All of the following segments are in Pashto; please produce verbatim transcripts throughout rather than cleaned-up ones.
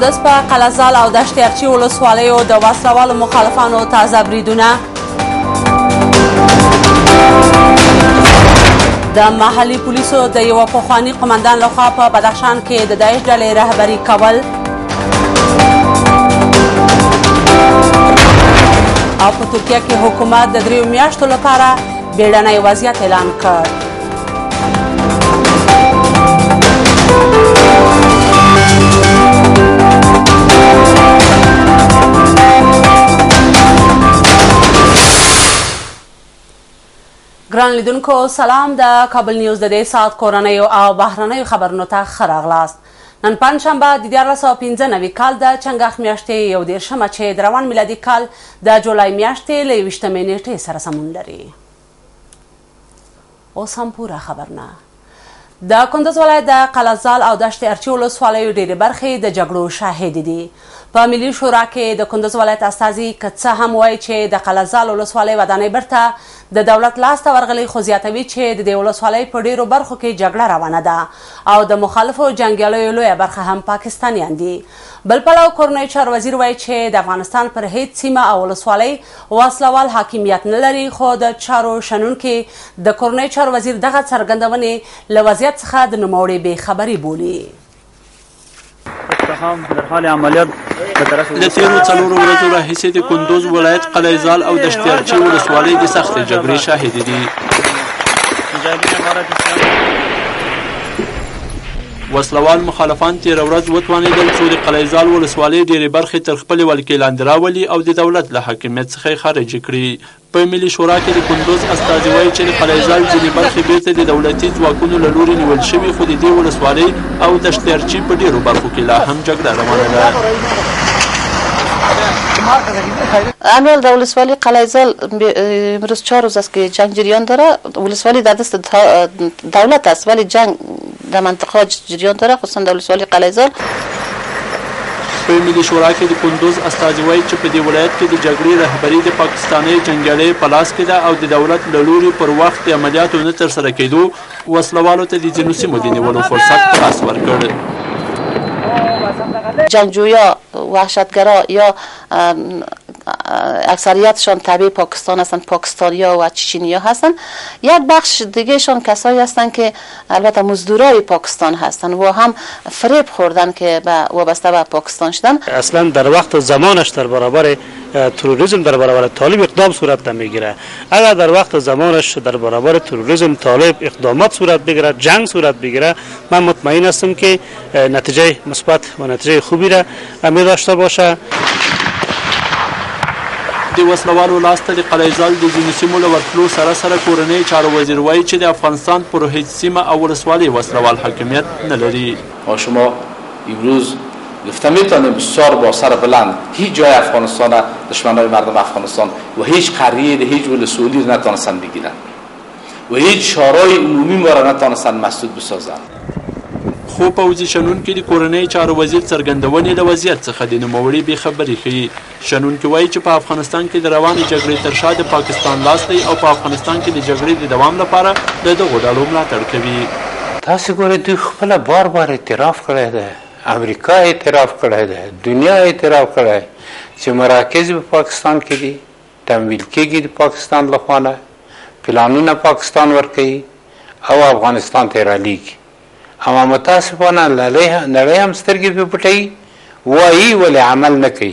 اوس په قلعهزال او دشت ارچي ولسوالیو د وسلوالو مخالفانو تازه بریدونه. د محلي پولیسو د یوه پخواني قمندان لخوا په بدخشان کې د داعش ډلې رهبري کول. او په ترکیه کې حکومت د دریو میاشتو لپاره بیړنی وضعیت اعلان کړ. ګران لیدونکو سلام. د کابل نیوز د دې ساعت کورنیو او بهرنیو خبرونو ته ښه راغلاست. نن پنجشنبه د دیارلس سوه پنځه نوي کال د چنګاښ میاشتې یو دېرشمه چې د روان میلادي کال د جولای میاشتې له یویشتمې نېټې سره سمون لري. اوس هم پوره خبرونه. د کندز ولایت د قلعهزال او دشت ارچي ولسوالیو ډېرې برخې د جګړو شاهدې دي. په ملي شورا کې د کندز ولایت استازي که څه هم وایي چې د قلعهزال ولسوالۍ ودانۍ بیرته د دولت لاسته ورغلی، خو زیاتوي چې د دې ولسوالۍ په ډېرو برخو کې جګړه روانه ده او د مخالفو جنګیالیو لویه برخه هم پاکستانیان دي. بل پلو کورنۍ چارو وزیر وایي چې د افغانستان پر هیڅ سیمه او ولسوالۍ وسلوال حاکمیت نه لري، خو د چارو شنونکي د کورنۍ چارو وزیر دغه څرګندونې له وضعیت څخه د نوموړې بې خبري بولي. له تیرو څلورو ورځو راهیسې د کندوز ولایت قلعهزال او دشت ارچي ولسوالۍ د سختې جګړې شاهدې دي. وسلوال مخالفان تېره ورځ وتوانېدل څو د قلعهزال ولسوالۍ ډېرې برخې تر خپلې ولکې لاندې راولي او د دولت له حاکمیت څخه یې خارجې کړي. په ملي شورا کې د کندوز استازي وایي چې د قلعهزال ځینې برخې بېرته د دولتي ځواکونو له لوري نیول شوي، خو د دې ولسوالۍ او دشت ارچي په ډېرو برخو کې لا هم جګړه روانه ده. امروز در ولسوالی قلعهزال امروز چهار روز است که جنگ جریان داره. ولسوالی در دست دولت است ولی جنگ در منطقه جریان داره، خصوصا در ولسوالی قلعهزال. په ملي شورا کې د کندوز استازي وایي چې په دې ولایت کې د جګړې رهبري د پاکستاني جنګیالیو په لاس کې ده او د دولت له لوري پر وخت د عملیاتو نه ترسره کېدو وسلوالو ته د ځینو سیمو د نیولو فرصت په لاس ورکړ. جنگجویا وحشتگرا یا اکثریتشان تابع پاکستان هستند، پاکستانیا و چچنیا هستند. یک بخش دیگه شان کسایی هستند که البته مزدورای پاکستان هستند و هم فریب خوردن که به وابسته به پاکستان شدن. اصلا در وقت و زمانش در برابر تروریسم در برابر طالب اقدام صورت نمیگیره. اگر در وقت و زمانش در برابر تروریسم طالب اقدامات صورت بگیره، جنگ صورت بگیره، من مطمئن هستم که نتیجه مثبت و نتیجه خوبی را می داشته باشه. د وسلوالو لاس ته د قلعهزال د ځینو سیمو له ورتلو سره سره کورنۍ چارو وزیر وایي چې د افغانستان پر هیچ سیمه او ولسوالۍ وسلوال حاکمیت نه لري. شما امروز گفتم میتونیم بسیار با سر بلند هیچ جای افغانستان دشمنای مردم افغانستان و هیچ قریه ده هیچ ولسوالی رو نتونستن بگیرن و هیچ شورای عمومی ما را نتونستن مسدود بسازن. خو پوځي شنونکي د کورنۍ چارو وزیر څرګندونې له وضعیت څخه د نوموړي بې خبري ښیي. شنونکي وایي چې په افغانستان کې د روانې جګړې تر شا د پاکستان لاس دی او په افغانستان کې د جګړې د دوام لپاره د دغو ډلو ملاتړ کوي. تاسو ګورئ دوی خپله بار بار اعتراف کړی دی، امریکا اعتراف کړی دی، دنیا اعتراف کړی چې مراکز په پاکستان کې دي، تمویل کېږي د پاکستان لخوا نه، پلانونه پاکستان ورکوي او افغانستان ته رالیږي. اما متاسفانه نړۍ هم سترګې پې پټوي، وایي ولې عمل نه کوي.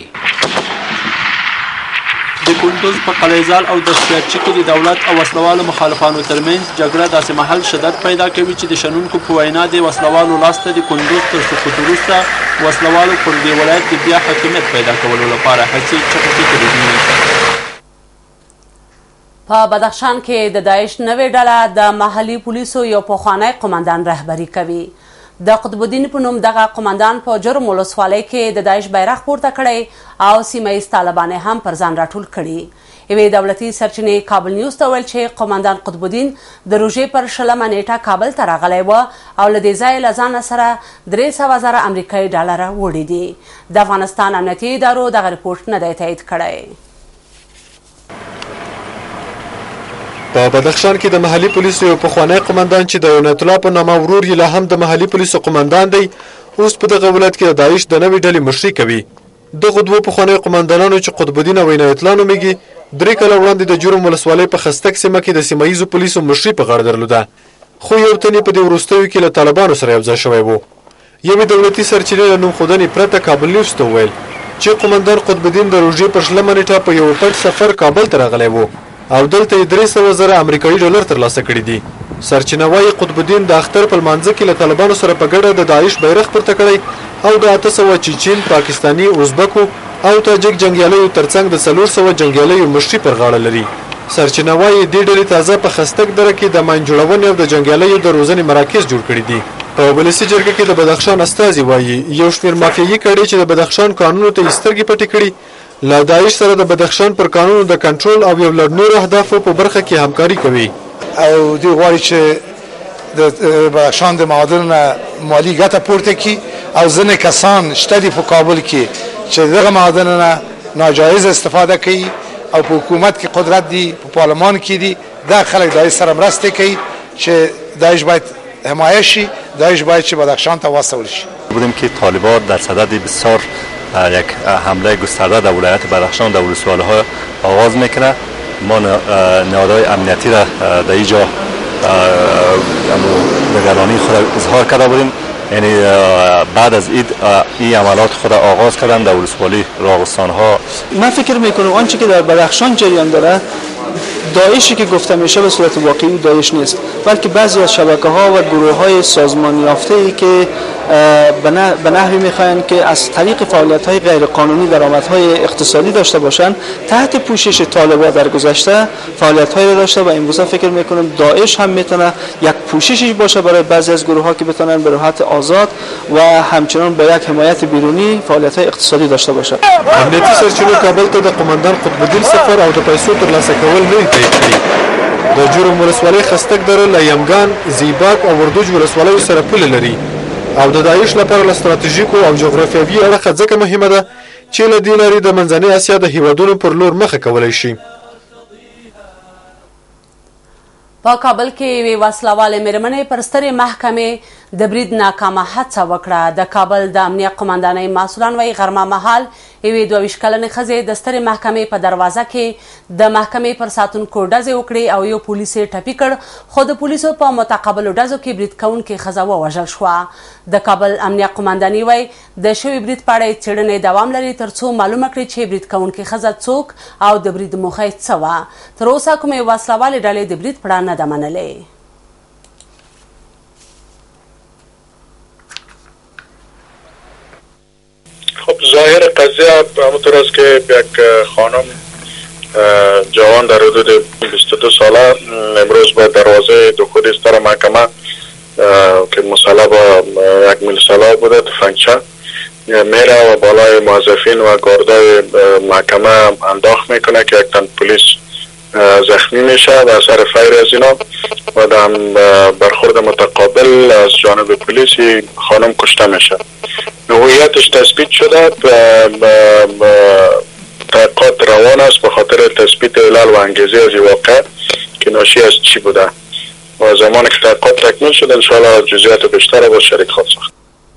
د کندوز په قلعهزال او دشت ارچي کې د دولت او وسلوالو مخالفانو ترمنځ جګړه داسې مهال شدت پیدا کوي چې د شنونکو په وینا د وسلوالو لاس ته د کندوز تر سقوط وروسته وسلوالو پر دې ولایت د بیا حاکمیت پیدا کولو لپاره هڅې چټکې کړې دي. په بدخشان کې د داعش نوې ډله د محلي پولیسو یو پخوانی قمندان رهبري کوي. د قطب الدین په نوم دغه قمندان په جرم ولسوالۍ کې د داعش بیرغ پورته کړی او سیمه ییز طالبان هم پر ځان راټول کړي. یوې دولتي سرچینې کابل نیوز ته ویل چې قمندان قطب الدین د روژې پر شلمه نیټه کابل ته راغلی و او له دې ځایه له ځانه سره درې سوه زره امریکایي ډالره وړي دي. د افغانستان امنیتي ادارو دغه رپورټ نه دی تایید کړی. په بدخشان کې د محلي پولیسو یو پخوانی قمندان چې د عنایت الله په نامه ورور یې لا هم د محلي پولیسو قمندان دی اوس په دغه ولایت کې د داعش د نوې ډلې مشري کوي. دغه دوه پخوانیو قماندانانو چې قطب الدین او عنایت الله نومیږي درې کاله وړاندې د جرم ولسوالۍ په خستک سیمه کې د سیمه ییزو پولیسو مشري په غاړه درلوده، خو یو تن یې په دې وروستیو کې له طالبانو سره یو ځای شوی و. یوې دولتي سرچینې له نوم ښودنې پرته کابل نیوز ته وویل چې قماندان قطب الدین د روژې په شلمه نیټه په یو پټ سفر کابل ته راغلی و او دلته یې درې سوه زره امریکایي ډالر ترلاسه کړي دي. سرچینه وایي قطب الدین د اختر په لمانځه کې له طالبانو سره په ګډه د داعش بیرغ پورته کړی او د اته سوه چیچین، پاکستاني، ازبکو او تاجک جنګیالیو ترڅنګ د څلور سوه جنګیالیو مشري پر غاړه لري. سرچینه وایي دې ډلې تازه په خستک دره کې د ماین جوړونې او د جنګیالیو د روزنې مراکز جوړ کړي دي. په ولسي جرګه کې د بدخشان استازي وایي یو شمېر مافیایي کړۍ چې د بدخشان قانونو ته یې سترګې پټې کړي له داعش سره د بدخشان پر قانونو د کنټرول او یو لړ نورو اهدافو په برخه کې همکاري کوي. او دوی غواړي چې د بدخشان د معادن مالی ګټه پورته کړي او ځینې کسان شته دي په کابل کې چې دغه معادن نه ناجایز استفاده کوي او په حکومت کې قدرت دي، په پارلمان کې دي. دا خلک داعش سره مرسته کوي چې داعش باید حمایه شي، داعش باید چې بدخشان ته واستول شي. بودیم که طالبان در صدد بسیار یک حمله گسترده در ولایت بدخشان در ولسوالی‌ها آغاز میکنه. ما نهادهای امنیتی را در اینجا نگرانی خود اظهار کرده بودیم، یعنی بعد از عید این عملات خود آغاز کردن در ولسوالی راغستان ها. من فکر میکنم آنچه که در بدخشان جریان داره داعشی که گفته میشه به صورت واقعی داعش نیست، بلکه بعضی از شبکه ها و گروه های سازمان یافته ای که به نحوی میخواین که از طریق فعالیت های غیر قانونی درآمدهای اقتصادی داشته باشند. تحت پوشش طالبان در گذشته فعالیت های داشته و امروز فکر میکنم داعش هم میتونه یک پوششی باشه برای بعضی از گروه ها که بتونن به راحت آزاد و همچنان با یک حمایت بیرونی فعالیت های اقتصادی داشته باشه. امنیتي سرچینو کابل ته د قماندان قطب الدین سفر او د پیسو ترلاسه کول نه تایید کړي. د جرم ولسوالۍ خستک دره له یمګان، زیباک او وردوج ولسوالیو سره پوله لري او د داعش لپاره له ستراتیژیکو او جغرافیوي اړخه ځکه مهمه ده چې له دې لارې د منځنۍ اسیا د هیوادونو پر لور مخه کولی شي. په کابل کې یوې وسلهوالې مېرمنې پر سترې محکمې د برید ناکامه هڅه وکړه. د کابل د امنیه قماندانۍ مسؤلان وایي غرمه مهال یوې دوه ویشت کلنې ښځې د سترې محکمې په دروازه کې د محکمې پر ساتونکو ډزې وکړې او یو پولیس یې ټپي کړ، خو د پولیسو په متقابلو ډزو کې برید کوونکې ښځه ووژل شوه. د کابل امنیه قماندانۍ وایي د شوي برید په اړه څېړنې دوام لري تر څو معلومه کړي چې برید کوونکې ښځه څوک او د برید موخه یې څه وه. تر اوسه کومې وسلهوالې ډلې د برید په اړه نه ده منلې. خب ظاهر قضیه همونطور است که یک خانم جوان در حدود بیست و دو ساله امروز به دروازه دخول ستر محکمه که مسلح با یک میل سلاح بوده تفنگچه میره و بالای موظفین و گاردای محکمه انداخت میکنه که یک تن پلیس زخمی میشه و اثر فیر از اینا و در برخورد متقابل از جانب پلیس خانم کشته میشه. هویتش تثبیت شده، تحقیقات روان است به خاطر تثبیت علل و انگیزه از این واقع که ناشی از چی بوده و زمانی که تحقیقات تکمیل شد انشاءالله جزئیات بیشتر با شریک خواهد ساخت.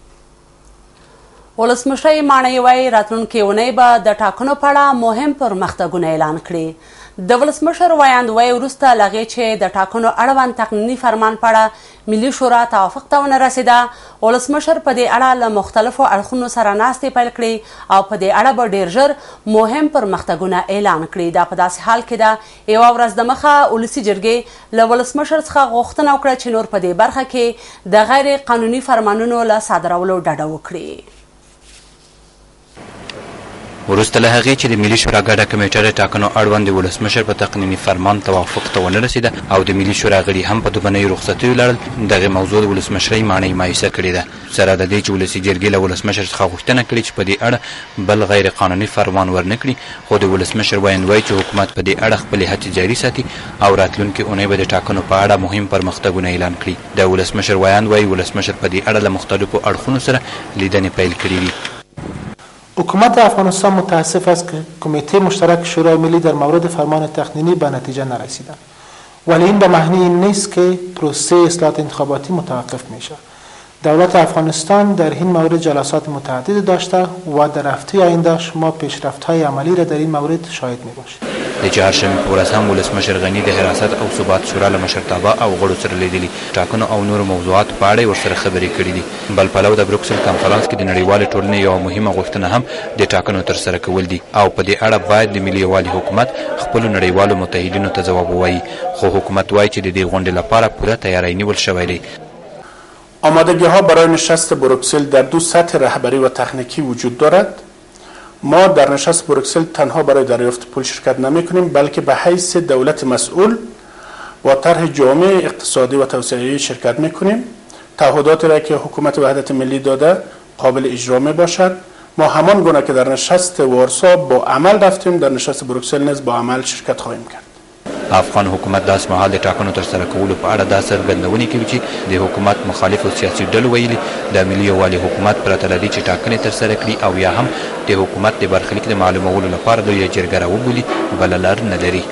ولسمشر ماڼۍ وایي راتلونکې اونۍ به د ټاکنو په اړه مهم پرمختګونه اعلان کړي. د ولسمشر ویاند وایي وروسته له هغې چې د ټاکنو اړوند تقنیني فرمان په اړه ملي شورا توافق ته ونه رسېده، ولسمشر په دې اړه له مختلفو اړخونو سره ناستې پیل کړي او په دې اړه به ډېر ژر مهم پرمختګونه اعلان کړي. دا په داسې حال کې ده یوه ورځ دمخه ولسي جرګې له ولسمشر څخه غوښتنه وکړه چې نور په دې برخه کې د غیر قانوني فرمانونو له صادرولو ډډه وکړي. وروسته له هغې چې د ملي شورا ګډه کمیټه د ټاکنو اړوند د ولسمشر په تقنیني فرمان توافق ته ونه رسېده او د ملي شورا غړي هم په دوبنیو رخصتیو لاړل، دغې موضوع د ولسمشرۍ ماڼۍ مایوسه کړې ده. سره د دې چې ولسي جرګې له ولسمشر څخه غوښتنه کړې چې په دې اړه بل غیر قانوني فرمان ورنه کړي، خو د ولسمشر ویاند وایي چې حکومت په دې اړه خپلې هڅې جاري ساتي او راتلونکې اونۍ به د ټاکنو په اړه مهم پرمختګونه اعلان کړي. د ولسمشر ویاند وایي ولسمشر په دې اړه له مختلفو اړخونو سره لیدنې پیل کړي دي. حکومت افغانستان متاسف است که کمیته مشترک شورای ملی در مورد فرمان تقنینی به نتیجه نرسیدند، ولی این به معنی این نیست که پروسه اصلاحات انتخاباتی متوقف میشه. دولت افغانستان در این مورد جلسات متعدد داشته و در هفته آیندهش ما پیشرفت‌های عملی را در این مورد شاهد می‌باشیم. د چهارشنبې په ورځ هم ولسمشر غني د حراست او ثبات شورا له مشرتابه او غړو سره لیدلي ټاکنو او نورو موضوعاتو په اړه ورسره خبرې کړې دي. بل پلو د بروکسل کنفرانس کې د نړیوالې ټولنې یوه مهمه غوښتنه هم د ټاکنو ترسره کول دي او په دې اړه باید د ملي یووالي حکومت خپلو نړیوالو متحدینو ته ځواب ووایي، خو حکومت وایي چې د دې غونډې لپاره پوره تیاری نیول شوی دی. آمادگی ها برای نشست بروکسل در دو سطح رهبری و تکنیکی وجود دارد. ما در نشست بروکسل تنها برای دریافت پول شرکت نمی کنیم، بلکه به حیث دولت مسئول با طرح جامع اقتصادی و توسعه‌ای شرکت می کنیم. تعهداتی را که حکومت وحدت ملی داده قابل اجرا می باشد. ما همان گونه که در نشست وارسا با عمل رفتیم، در نشست بروکسل نیز با عمل شرکت خواهیم کرد. افغان حکومت داس مهال د ټاکنو ترسره کولو په اړه دا څرګندونې کوي چې د حکومت مخالفو سیاسي ډلو ویلي د ملي یووالي حکومت پرته له دې چې ټاکنې ترسره کړي او یا هم د حکومت د برخلیک د معلومولو لپاره لویه جرګه راوبولي بله لار نه لري.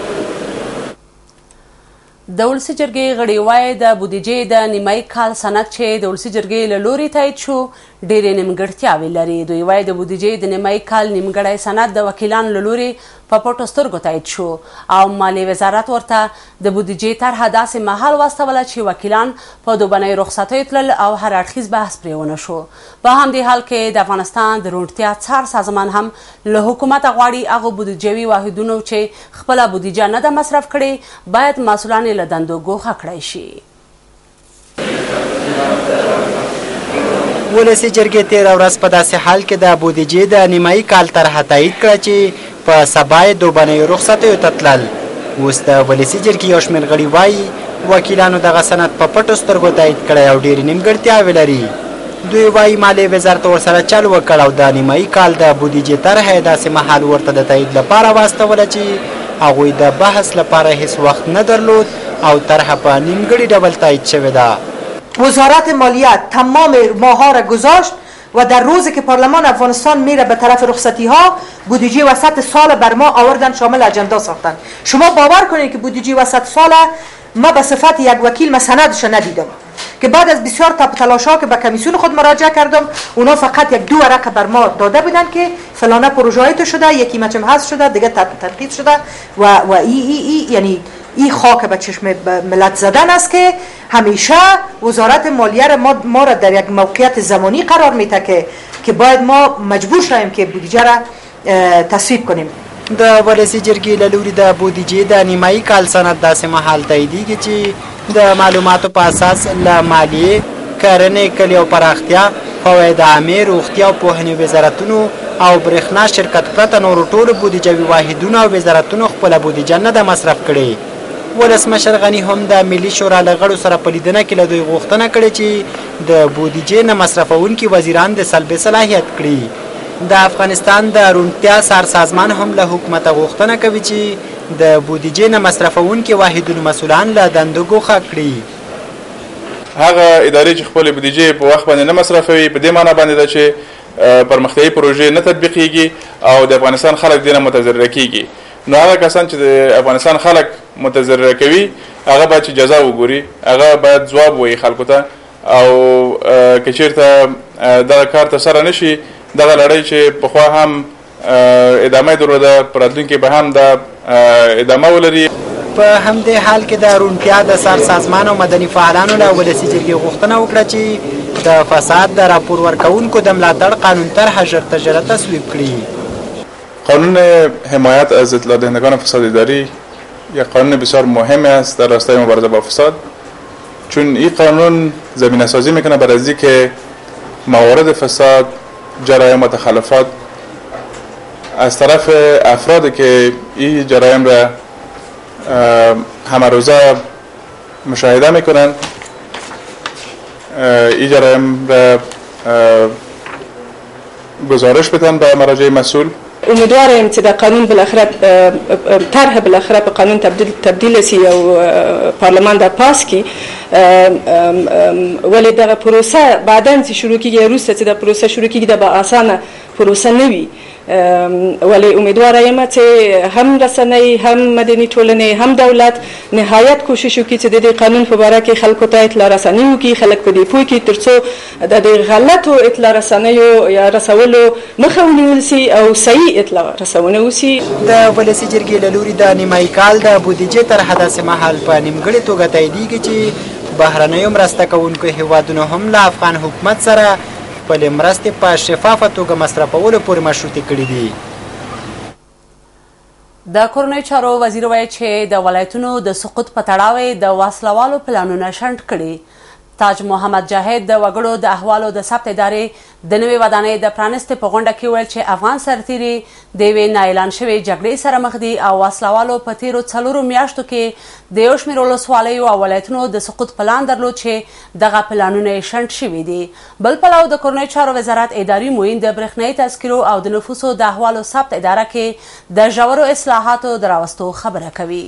د ولسي جرګې غړي وایي د بودیجې د نیمایي کال سند چې د ولسي جرګې له لوري تایید شو ډېرې نیمګړتیاوې لري. دوی وایي د بودیجې د نیمایي کال نیمګړی سند د وکیلانو له لوري په پټو سترګو تایید شو او مالیې وزارت ورته د بودیجې طرحه داسې مهال واستوله چې وکیلان په دوبنۍ رخصتیو تلل او هر اړخیز بحث پرې ونه شو. په همدې حال کې د افغانستان د روڼتیا څار سازمان هم له حکومته غواړي هغو بودیجوي واحدونو چې خپله بودیجه نه ده مصرف کړې باید مسؤلان یې له دندو ګوښه کړی شي. ولسي جرګې تېره ورځ په داسې حال کې د بودیجې د نیمایي کال طرحه تایید کړه چې په سبا یې دوبنیو رخصتیو ته تلل. اوس د ولسي جرګې یو شمېر غړي وایي وکیلانو دغه سند په پټو سترګو تایید کړی او ډېرې نیمګړتیاوې لري. دوی وایي مالیې وزارت ورسره چل وکړ او د نیمایي کال د بودیجې طرحه یې داسې مهال ورته د تایید لپاره واستوله چې هغوی د بحث لپاره هیڅ وخت نه درلود او طرحه په نیمګړي ډول تایید شوې ده. وزارت مالیات تمام ماها را گذاشت و در روزی که پارلمان افغانستان میره به طرف رخصتی ها بودجه وسط سال بر ما آوردن شامل اجندا ساختن. شما باور کنید که بودجه وسط سال ما به صفت یک وکیل ما سندش ندیدم که بعد از بسیار تب تلاشا که به کمیسیون خود مراجعه کردم اونا فقط یک دو ورقه بر ما داده بودن که فلانه پروژه شده یکی مچم حذف شده دیگه تنقیض شده و و ای ای ای یعنی این خاک به چشم ملت زدن است که همیشه وزارت مالیه ما, ما را در یک موقعیت زمانی قرار میده که که باید ما مجبور شویم که بودجه را تصویب کنیم. د ولسي جرګې له لوري د بودیجې د نیمایي کال سند داسې مهال تاییدېږي چې د معلوماتو په اساس له مالیې، کرنې، کلي او پراختیا، فواید عامې، روغتیا او پوهنې وزارتونو او برېښنا شرکت پرته نورو ټولو بودیجوي واحدونو او وزارتونو خپله بودیجه نه ده مصرف کړې. ولسمشر غني هم د ملي شورا له غړو سره په لیدنه کې له دوی غوښتنه کړې چې د بودیجې نه مصرفونکي وزیران د سلبې صلاحیت کړي. د افغانستان د روڼتیا سار سازمان هم له حکومته غوښتنه کوي چې د بودیجې نه مصرفونکي واحدونو مسؤلان له دندو ګوښه کړي. هغه ادارې چې خپلې بودیجې په وخت باندې نه مصرفوي په دې معنی باندې ده چې پرمختیایي پروژې نه تطبیقېږي او د افغانستان خلک دې نه متضرره کېږي. نو هغه کسان چې د افغانستان خلک متضرره کوي هغه باید چې جزا وګوري، هغه باید ځواب وایي خلکو ته او که چېرته دغه کار ترسره نه شي دغه لړۍ چې پخوا هم ادامه درلوده په راتلونکي به هم دا ادامه ولري. په همدې حال کې د روڼتیا د سار سازمان او مدني فعالانو له ولسي جرګې غوښتنه وکړه چې د فساد د راپور ورکوونکو د ملاتړ قانون طرحه ژر تر ژره تصویب کړي. قانون حمایت از اطلاع دهندگان فساد اداری یک قانون بسیار مهم است در راستای مبارزه با فساد، چون این قانون زمینه سازی میکنه برای از اینکه موارد فساد، جرایم و تخلفات از طرف افرادی که این جرایم را همه روزه مشاهده میکنن این جرایم را گزارش بدن به مراجع مسئول. امیدوارم چې د قانون بالاخره طرح بالاخره په قانون تبدیل تبدیل شي او پارلمان دا پاس کی ولې دغه پروسه بعداً چې شروع کیږي وروسته چې د پروسه شروع کیږي د به اسانه پروسه نه وي ولې امیدواره یم چې هم رسنۍ هم مدني ټولنې هم دولت نهایت کوشش وکړي چې د دې قانون په باره کې خلکو ته اطلاع رسني وکړي، خلک په دې پوه کړي تر څو د دې غلطو اطلاع رسنیو یا رسولو مخه ونیول سي او صحیح اطلاع رسونه وسي. د ولسي جرګې له لوري د نیمایي کال د بودیجې طرحه داسې مهال په نیمګړې توګه تاییدېږي چې بهرنیو مرسته کوونکو هیوادونو هم له افغان حکومت سره خپلې مرستې په شفافه توګه مصرفولو پورې مشروطې کړي دي. د کورنیو چارو وزیر وایي چې د ولایتونو د سقوط په تړاو د وسلوالو پلانونه شنډ کړي. تاج محمد جاهد د وګړو د احوالو د ثبت ادارې د نوې ودانۍ د پرانستې په غونډه کې ویل چې افغان سرتیري د یوې نااعلان شوې جګړې سره مخ دي او وسلوالو په تیرو څلورو میاشتو کې د یو شمېر ولسوالیو او ولایتونو د سقوط پلان درلود چې دغه پلانونه یې شنډ شوي دي. بل پلو د کورنیو چارو وزارت اداري معین د برېښنایي تذکرو او د نفوسو د احوالو ثبت اداره کې د ژورو اصلاحاتو د راوستو خبره کوي.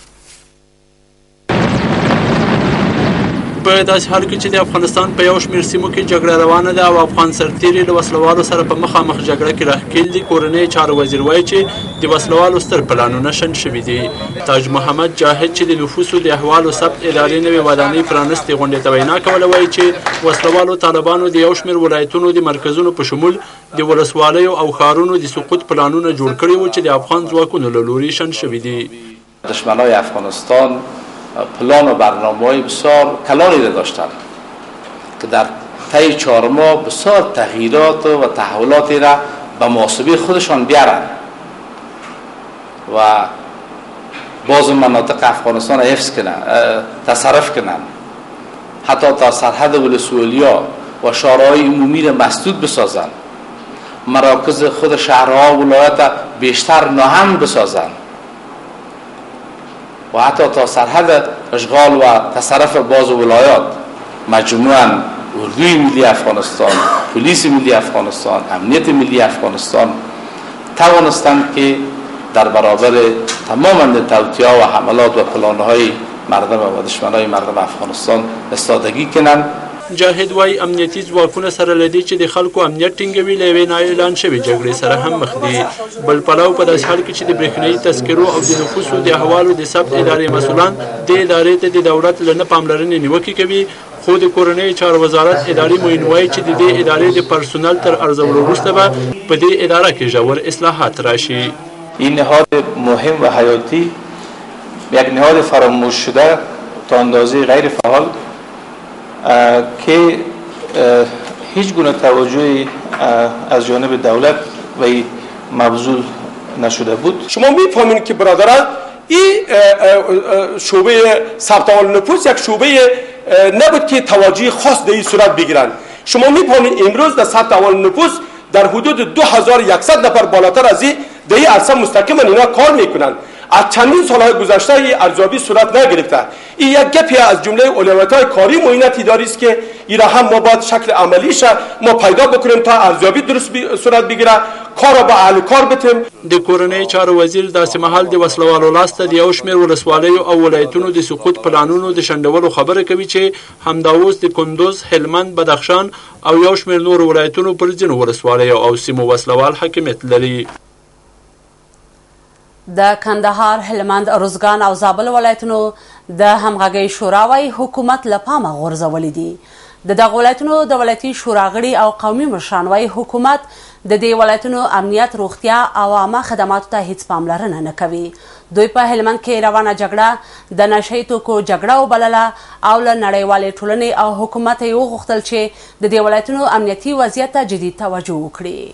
په داسې حال کې چې د افغانستان په یو شمېر سیمو کې جګړه روانه ده او افغان سرتیري له وسلوالو سره په مخامخ جګړه کې راښکېل دي، کورنیو چارو وزیر وایي چې د وسلوالو ستر پلانونه شنډ شوي دي. تاج محمد جاهد چې د نفوسو د احوالو ثبت ادارې نوې ودانۍ پرانستې غونډې ته وینا کوله وایي چې وسلوالو طالبانو د یو شمېر ولایتونو د مرکزونو په شمول د ولسوالیو او ښارونو د سقوط پلانونه جوړ کړي وو چې د افغان ځواکونو له لوري شنډ شوي دي. دشمنای افغانستان پلان و برنامه‌های بسیار کلانی را داشتند که در طی چهار ماه بسیار تغییرات و تحولاتی را به محاسبه خودشان بیارند و بعض مناطق افغانستان حفظ کنند، تصرف کنند، حتی تا سرحد ولسوالیا و شهرهای عمومی را مسدود بسازند، مراکز خود شهرها و ولایت بیشتر ناامن بسازند و حتی تا سرحد اشغال و تصرف بعض ولایات مجموعاً اردوی ملی افغانستان، پلیس ملی افغانستان، امنیت ملی افغانستان توانستند که در برابر تمام توطئه‌ها و حملات و پلان‌های مردم و دشمنای مردم افغانستان استادگی کنند. جاهد وای امنیتي ځواکونه سره لدی چې د خلکو امنیت ټینګوي له یوې نااعلان شوې جګړې سره هم مخ دي. بل پلو په داسې حال کې چې د برېښنایي تذکرو او د نفوسو د احوالو د ثبت ادارې مسؤلان د ادارې ته د دولت له نه پاملرنې نیوکې کوي، خو د کورنیو چارو وزارت اداري معین وایي چې د دې ادارې د پرسونل تر ارزولو وروسته به په دې اداره کې ژور اصلاحات راشي. این نهاد مهم و حیاتی یک نهاد فراموش شده تا اندازه غیر فعال که هیچ گونه توجهی از جانب دولت و مبذول نشده بود. شما میفهمید که برادران این شعبه ثبت احوال نفوس یک شعبه نبود که توجه خاص در این صورت بگیرند. شما میفهمید امروز در ثبت احوال نفوس در حدود دو هزار و صد نفر بالاتر از این در این عرصه مستقیما اینا کار میکنند. از چندین سالهای گذشته این ارزیابی صورت نگرفته. این یک گپی از جمله اولویت‌های کاری معینت اداری است که این را هم ما باید شکل عملیش ما پیدا بکنیم تا ارزیابی درست بی صورت بگیره، کار را به اهل کار بتیم. د کورنیو چارو وزیر داسې مهال د وسلوالو لاسته د یو شمېر ولسوالیو او ولایتونو د سقوط پلانونو د شنډولو خبره کوي چې همدا اوس د کندوز، هلمند، بدخشان او یو شمېر نور ولایتونو پر ځینو ولسوالیو او سیمو وسلوال حاکمیت لري. د کندهار، هلمند، ارزګان او زابل ولایتونو د همغږۍ شورا وايي حکومت له پامه غورځولي دي. د دغه ولایتونو د ولایتي شورا غړي او قومي مشران وايي حکومت د دې ولایتونو امنیت، روغتیا او عامه خدماتو ته هیڅ پاملرنه نه کوي. دوی په هلمند کې روانه جګړه د نشهیي توکو جګړه وبلله او له نړیوالې ټولنې او حکومت یې وغوښتل چې د دې ولایتونو امنیتي وضعیت ته جدي توجه وکړي.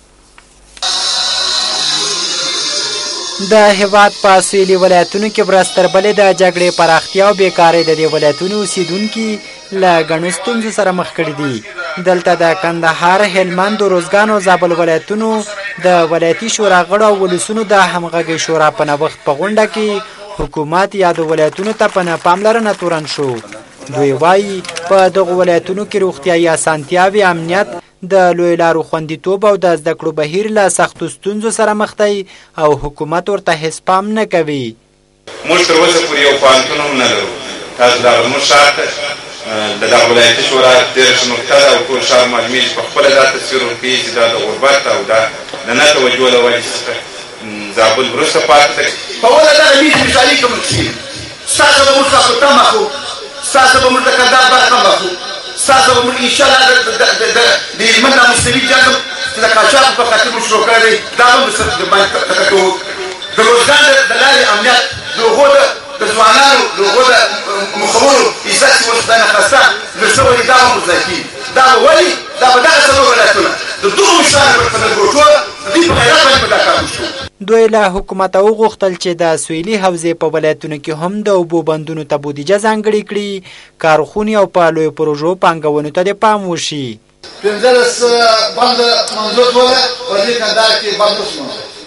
د هیواد په سویلي ولایتونو کې ورځ تر بلې د جګړې پراختیا او بیکارۍ د دې ولایتونو اوسیدونکي له ګڼو ستونزو سره مخ کړي دي. دلته د کندهار، هلمند، روزګان او زابل ولایتونو د ولایتي شورا غړو او ولسونو د همغږۍ شورا په نوښت په غونډه کې حکومت یادو ولایتونو ته په نه پاملرنه تورن شو. دوی وایي په دغو ولایتونو کې روغتیایي اسانتیاوې، امنیت، د لوی لارو خوندیتوب او د زده کړو بهیر له سختو ستونزو سره مخ دی او حکومت ورته هیڅ پام نه کوي. موږ تر اوسه پورې یو پوهنتون هم نه لرو. تاسو دغه زموږ ښار ته د دغه ولایتي شورا دېرش نقطه ده او ټول ښار معلومېږي چې په خپله دا تصویر ورکوي چې دا د غربت او دا د نه توجه له وجې څخه زابل وروسته پاتې ده. په وله دغه میز مثالي کوم کښې ستاسو به موږ تاسو تمه کړو، ستاسو به موږ د کندهار برخه واخلو، ستاسو به موږ انشاءالله د هلمند دا مستوي جنګ چې د قاچاقو په خاطر موږ شروع کړی دی دا به موږ باندې کوو. د روزګان د لارې امنیت د هغو د ځوانانو د هغو د مخورو عزت چې ورته نه خسته نو څه ولې دا به مزه کېږي. دا به ولې دا به دغه څلور ولایتونه د دغو مشرانو په نرګوټو د دوی په غیرت باندې به دا کار وشو. دوی له حکومته وغوښتل چې د سویلي حوزې په ولایتونو کې هم د اوبو بندونو ته بودیجه ځانګړې کړي، کارخونې او په لویو پروژو پانګونو ته د پام وشي. پنځلس بند منظور شوله په دې کندهار کې بند وشو.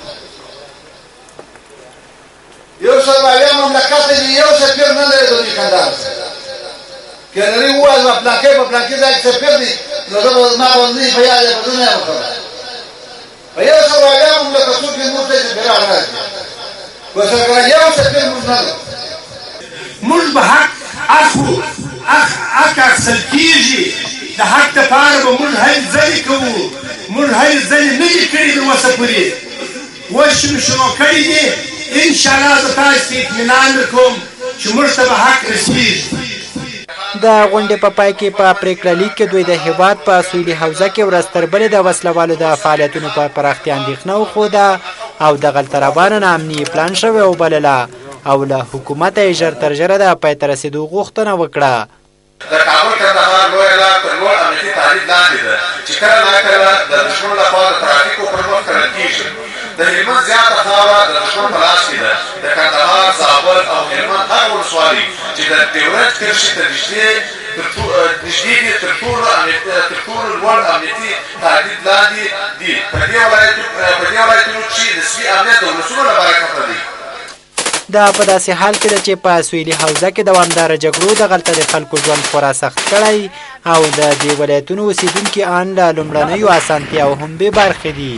یو سل اویا مملکت دی یو سفیر نه لري د دې کندهار که نړۍ ووایي زما پلانکۍ په پلانکۍ ځای کې سفیر دی نو زه به زما باندې په یاد یې بدونه یم وکړم. په یو سل اویا مملکتونو کې موږ ته سفیران راشي په سرګرا یو سفیر موږ نه لرو. موږ به حق اخلو، حق اخیستل کېږي. د حق دپاره به موږ هلې ځلې کوو. موږ هلې ځلې نه دي کړي تر اوسه پورې، اوس چې مو شروع کړي دي انشاءالله زه تاسو ته اطمینان درکوم چې موږ ته به حق رسېږي. د غونډې په پای کې په پریکړه لیک کې دوی د هېواد په سویلي حوزه کې ورځ تر بلې د وسلوالو د فعالیتونو په پراختیا اندېښنه وښوده او د غلطربانو نه امني پلان شوی وبلله او له حکومته یې ژر تر ژره د پای ته رسېدو غوښتنه وکړه. د کابل کندهار لویه لار تر لوړ امنیتي تهدید لاندې ده چې کله ناکله د دښمن لخوا د ترافیکو پر مخ تړل کېږي. د هلمند زیاته خاوره د دښمن په لاس کې ده. د کندهار، زابل او هلمند هغه ولسوالۍ چې د ډیورنډ کرښې ته نږدې نږدې دي تر ټولو لوړ امنیتي تهدید لاندې دي. په دې ولایتونو کې نسبي امنیت د ولسونو له برکته دی. دا په داسې حال کې ده چې په سویلي حوزه کې دوامداره جګړو د غلطه د خلکو ژوند خورا سخت کړی او د دې ولایتونو اوسېدونکي ان له لومړنیو اسانتیاو هم بې برخې دي.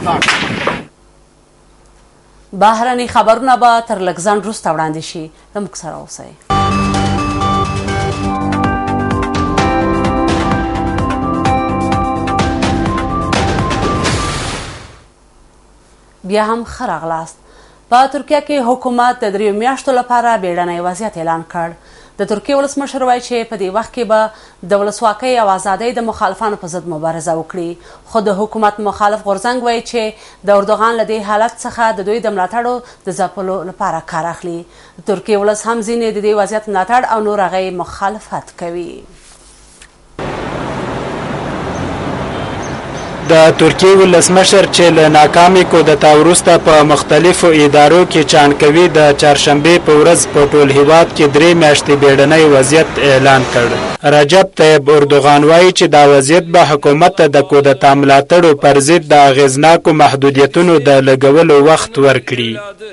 بهرني خبرونه به تر لږ ځنډ وروسته وړاندې شي. د موږ سره اوسئ. بیا هم ښه راغلاست. په ترکیه کې حکومت د دریو میاشتو لپاره بیړنی وضعیت اعلان کړ. د ترکیې ولسمشر وایي چې په دې وخت کې به د ولسواکۍ او ازادۍ د مخالفانو په ضد مبارزه وکړي، خو د حکومت مخالف غورځنګ وایي چې د اردوغان له دې حالت څخه د دوی د ملاتړو د ځپلو لپاره کار اخلي. د ترکیې ولس هم ځینې د دې وضعیت ملاتړ او نور هغه مخالفت کوي. د ترکیې ولسمشر چې له ناکامې کودتا وروسته په مختلفو ادارو کې چانکوي د چهارشنبې په ورځ په ټول هیواد کې درې میاشتې بیړنی وضعیت اعلان کړ. رجب طیب اردوغان وایي چې دا وضعیت به حکومت ته د کودتا ملاتړو پر ضد د اغېزناکو محدودیتونو د لګولو وخت ورکړي.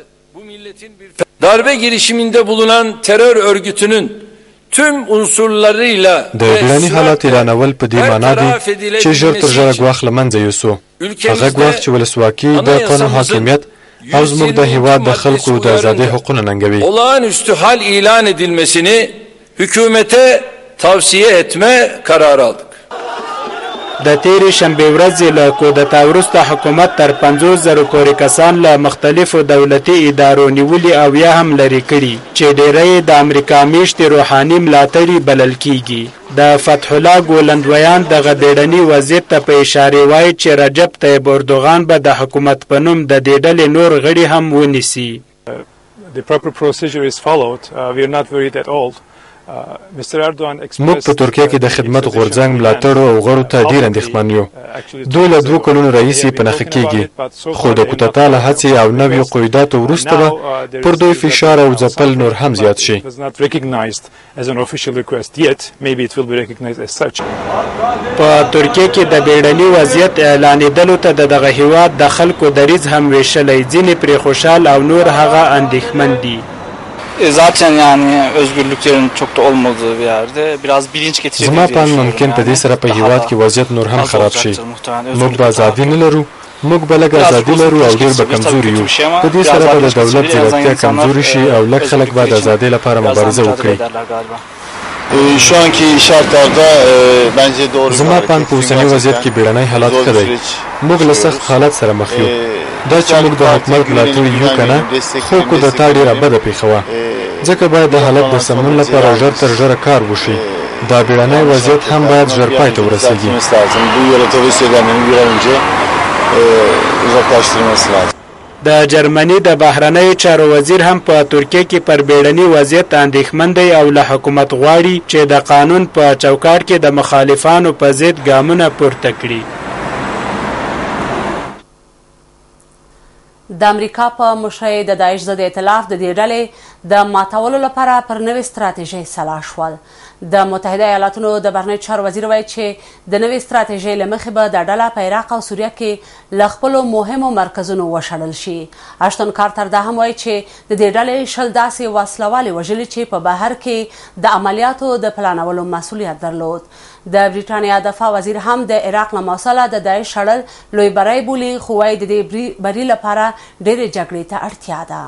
Darbe girişiminde bulunan terör örgütünün tüm unsurlarıyla د بیړني حالات اعلانول په دې معنا دی چې ژر تر ژره ګواښ له منځه یوسو. هغه ګواښ چې ولسواکي، د قانون حاکمیت او زموږ د هیواد د خلکو د ازادۍ حقونه ننګوي. olağanüstü hal ilan edilmesini hükümete tavsiye etme kararı aldık. د تیرې شنبې ورځې له کودتا وروسته حکومت تر پنځوس زرو پورې کسان له مختلفو دولتي ادارو نیولي او یا هم لرې کړي چې ډېری د امریکا میشتې روحاني ملاتړي بلل کیږي. د فتح الله ګولندویان دغه بیړني وضعیت ته په اشارې وایي چې رجب طیب اردوغان به د حکومت په نوم د دې ډلې نور غړي هم ونیسي. The proper procedure is followed. Uh, we are not worried at all. موږ په ترکیه کې د خدمت غورځنګ ملاتړو او غړو ته ډیر اندېښمن یو. دوی له دوه کلونو راهیسې په نښه کېږي، خو د کودتا له هڅې او نویو قیوداتو وروسته به پر دوی فشار او ځپل نور هم زیات شي. په ترکیه کې د بیړني وضعیت اعلانېدلو ته د دغه هیواد د خلکو دریځ هم ویشلی، ځینې پرې خوشحال او نور هغه اندېښمن دي. Zaten yani özgürlüklerin çok da olmadığı bir yerde biraz bilinç getirebilir. زما په ممکن په دې سره په هیواد کې وضعیت نور هم خراب شي. موږ به ازادي نه لرو، موږ به لږ ازادي لرو او ډېر به کمزوري یو. په دې سره به د دولت ځیرکتیا کمزوري شي او لږ خلک به د ازادۍ لپاره مبارزه وکړي. şu anki şartlarda e, bence doğru. زما پان په اوسني وضعیت کې بیړنی حالات ښه دی. موږ له سخت حالات سره مخ یو. دا چې موږ د حکومت ملاتړ یو که نه، خو کودتا ډېره بده پېښه وه. ځکه باید د حالت د سمون لپاره ژر تر ژره کار وشي. دا بیړنی وضعیت هم باید ژر پای ته ورسیږي. د جرمني د بهرنیو چارو وزیر هم په ترکیه کې پر بیړني وضعیت اندېښمن دی او له حکومت غواړي چې د قانون په چوکاټ کې د مخالفانو په ضد ګامونه پورته کړي. د امریکا په مشرۍ د داعش ضد ائتلاف د دې ډلې د ماتولو لپاره پر نوې ستراتیژۍ سلا شول. د متحده ایالاتونو د بهرنیو چارو وزیر وایي چې د نوې ستراتیژۍ له مخې به دا ډله په عراق او سوریه کې له خپلو مهمو مرکزونو وشړل شي. اشتون کارتر دا هم وایي چې د دې ډلې شل داسې وسلوالې وژلي چې په بهر کې د عملیاتو د پلانولو مسؤلیت درلود. د بریټانیا دفاع وزیر هم د عراق له موصله د داعش شړل لوی بری بولي، خو وایي د دې بري لپاره ډېرې جګړې ته اړتیا ده.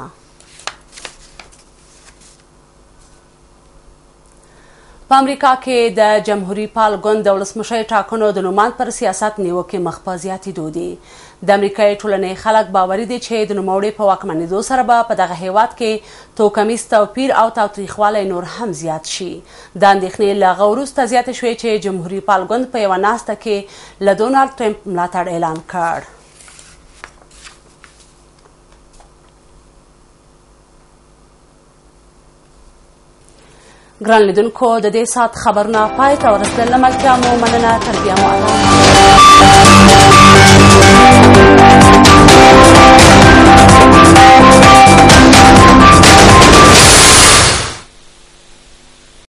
په امریکا کې د جمهوریت پال ګوند د ولسمشرۍ ټاکنو د نوماند پر سیاست نیوکې مخ په زیاتېدو دي. د امریکایي ټولنې خلک باوري دي چې د نوموړي په واکمنېدو سره به په دغه هیواد کې توکمیز توپیر او تاوتریخوالی نور هم زیات شي. د اندېښنې له هغه وروسته زیاتې شوې چې جمهوریت پال ګوند په یوه ناسته کې له ډونالډ ټرمپ ملاتړ اعلان کړ. ګران لیدونکو، د دې ساعت خبرونه پای ته ورسېدل. له ملتیا مو مننه. تر بیا مو